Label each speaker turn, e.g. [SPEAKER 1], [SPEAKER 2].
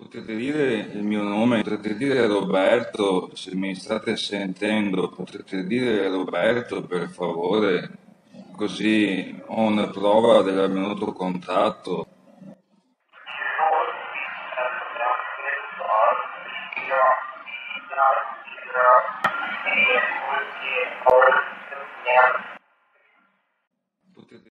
[SPEAKER 1] Potete dire il mio nome, potete dire Roberto, se mi state sentendo, potete dire Roberto per favore, così ho una prova dell'avvenuto contatto.